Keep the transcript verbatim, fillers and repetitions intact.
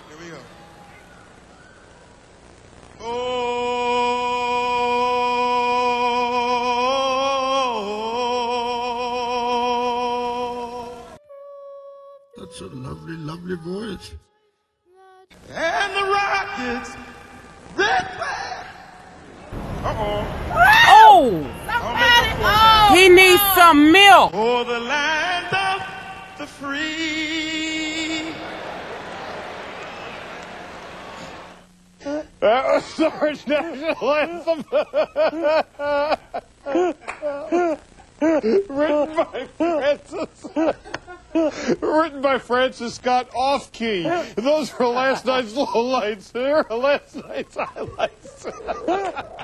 Here we go. Oh, that's a lovely, lovely voice. And the Rockets, red flag. Uh-oh. Oh! Oh! He needs some milk. For the land of the free. That was our national anthem. Written by Francis. Written by Francis Scott off-key. Those were last night's lowlights. They were last night's highlights.